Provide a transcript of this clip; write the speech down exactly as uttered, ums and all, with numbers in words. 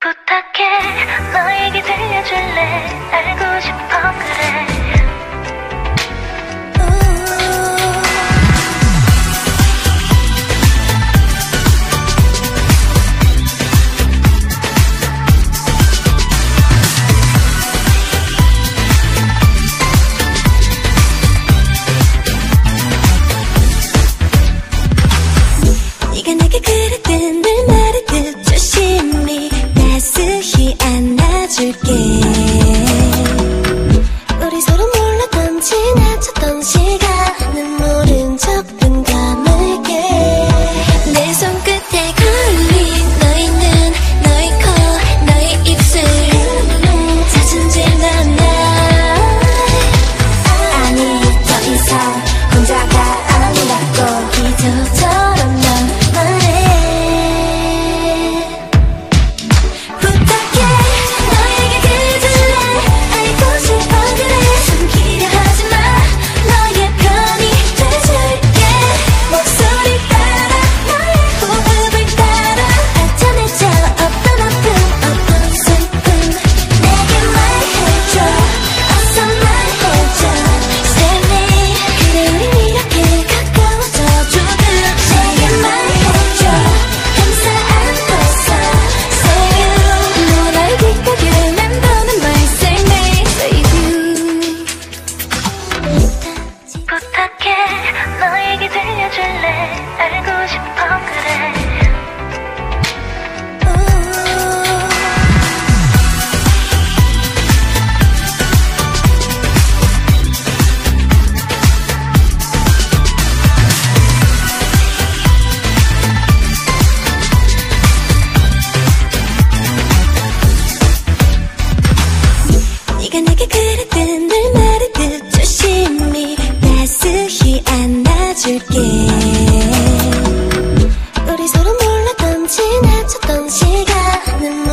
부탁해 너에게 들려줄래 알고 싶어 그래 네가 내게 그랬든 늘 말했듯 조심히 따스히 안아줄게. 우리 서로 몰랐던 지나쳤던 시간은 모른 척은 감을게. 내 손끝에 걸린 너의 눈 너의 코 너의 입술 잦은 질난 날 아니 더 이상 혼자가 아니라고 기도처럼 넌 부탁해 너에게 들려줄래 알고 싶어 그래 네가 내게 그랬든 늘 말했듯 조심히 따스히 안아줄게. 우리 서로 몰랐던 지나쳤던 시간은